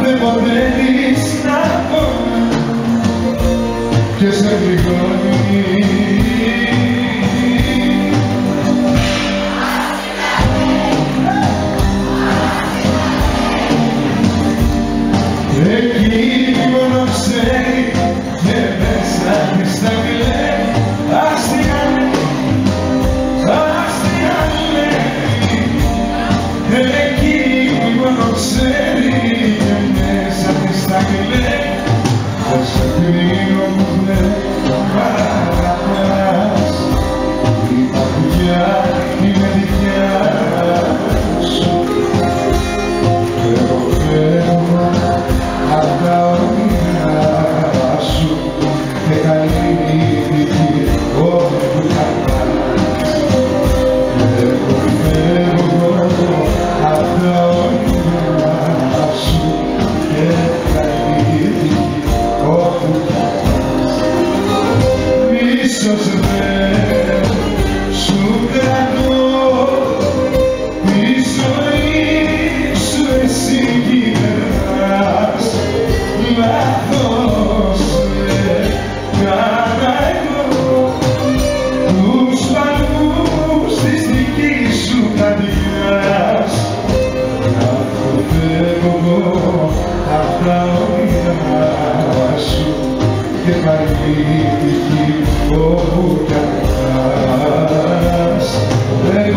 δεν μπορείς να πω και σε πληγώνει. Εκείνη μόνο ξέρει και μέσα της τα κλαίει. Αστεία λέει. Εκείνη μόνο ξέρει και μέσα της τα κλαίει. Δεν σε κρίνω που δεν παραπεράς. Η παπουλιά είναι δικιά σου. Εγώ φεύγω απ' τα όνειρά σου και καλή νύχτη όπου κρατάς. Εγώ φεύγω απ' τα όνειρά σου και καλή νύχτη όπου κρατάς. Ίσως δεν σου κρατώ τη ζωή σου εσύ γυρνάς. Λάθος έκανα εγώ τους παλμούς της δικής σου καρδιάς. Καθώ φεύγω απ' τα όνειρά σου και καλή τύχη όπου κι αν πας.